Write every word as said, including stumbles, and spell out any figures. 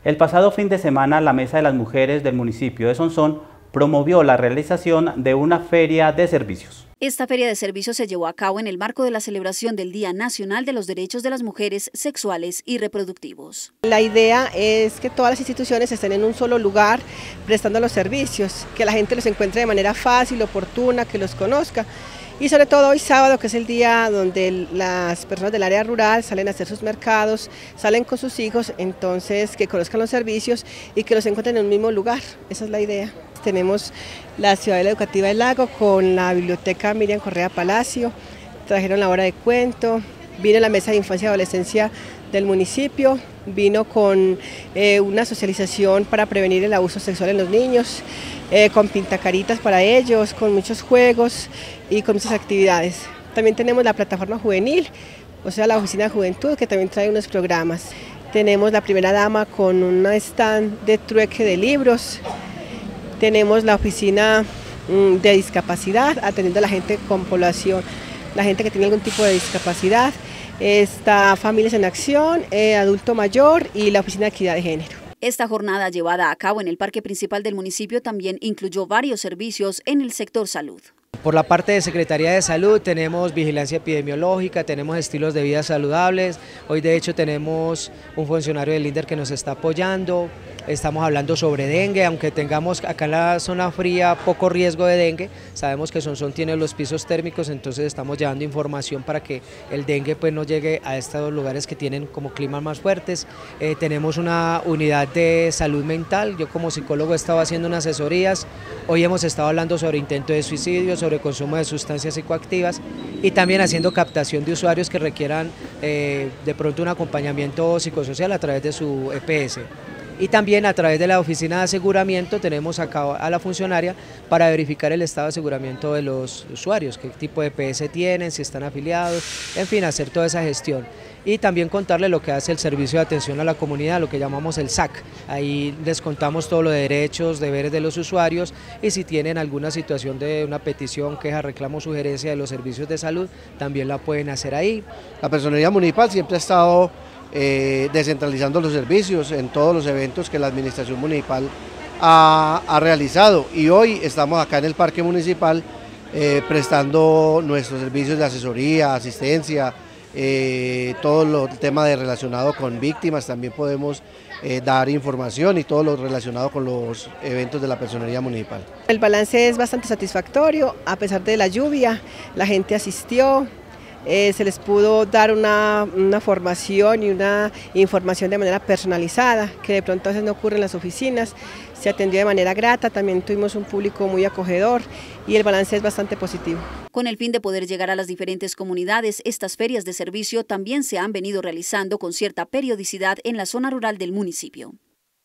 El pasado fin de semana, la Mesa de las Mujeres del municipio de Sonsón promovió la realización de una feria de servicios. Esta feria de servicios se llevó a cabo en el marco de la celebración del Día Nacional de los Derechos de las Mujeres Sexuales y Reproductivos. La idea es que todas las instituciones estén en un solo lugar prestando los servicios, que la gente los encuentre de manera fácil, oportuna, que los conozca. Y sobre todo hoy sábado, que es el día donde las personas del área rural salen a hacer sus mercados, salen con sus hijos, entonces que conozcan los servicios y que los encuentren en un mismo lugar. Esa es la idea. Tenemos la Ciudadela Educativa del Lago con la Biblioteca Miriam Correa Palacio, trajeron la hora de cuento, vino la Mesa de Infancia y Adolescencia del municipio, vino con eh, una socialización para prevenir el abuso sexual en los niños, eh, con pintacaritas para ellos, con muchos juegos y con muchas actividades. También tenemos la plataforma juvenil, o sea la oficina de juventud, que también trae unos programas. Tenemos la primera dama con un stand de trueque de libros. Tenemos la oficina de discapacidad, atendiendo a la gente con población, la gente que tiene algún tipo de discapacidad. Está Familias en Acción, eh, Adulto Mayor y la Oficina de Equidad de Género. Esta jornada llevada a cabo en el parque principal del municipio también incluyó varios servicios en el sector salud. Por la parte de Secretaría de Salud tenemos vigilancia epidemiológica, tenemos estilos de vida saludables. Hoy de hecho tenemos un funcionario del líder que nos está apoyando. Estamos hablando sobre dengue, aunque tengamos acá en la zona fría poco riesgo de dengue, sabemos que Sonsón tiene los pisos térmicos, entonces estamos llevando información para que el dengue pues no llegue a estos lugares que tienen como climas más fuertes. Eh, tenemos una unidad de salud mental, yo como psicólogo he estado haciendo unas asesorías, hoy hemos estado hablando sobre intento de suicidio, sobre consumo de sustancias psicoactivas y también haciendo captación de usuarios que requieran eh, de pronto un acompañamiento psicosocial a través de su E P S. Y también a través de la oficina de aseguramiento tenemos acá a la funcionaria para verificar el estado de aseguramiento de los usuarios, qué tipo de E P S tienen, si están afiliados, en fin, hacer toda esa gestión. Y también contarle lo que hace el Servicio de Atención a la Comunidad, lo que llamamos el S A C. Ahí les contamos todos los derechos, deberes de los usuarios y si tienen alguna situación de una petición, queja, reclamo, sugerencia de los servicios de salud, también la pueden hacer ahí. La Personería Municipal siempre ha estado Eh, descentralizando los servicios en todos los eventos que la administración municipal ha, ha realizado y hoy estamos acá en el parque municipal eh, prestando nuestros servicios de asesoría, asistencia, eh, todo lo, el tema de relacionado con víctimas, también podemos eh, dar información y todo lo relacionado con los eventos de la Personería Municipal. El balance es bastante satisfactorio, a pesar de la lluvia, la gente asistió. Eh, se les pudo dar una, una formación y una información de manera personalizada, que de pronto a veces no ocurre en las oficinas. Se atendió de manera grata, también tuvimos un público muy acogedor y el balance es bastante positivo. Con el fin de poder llegar a las diferentes comunidades, estas ferias de servicio también se han venido realizando con cierta periodicidad en la zona rural del municipio.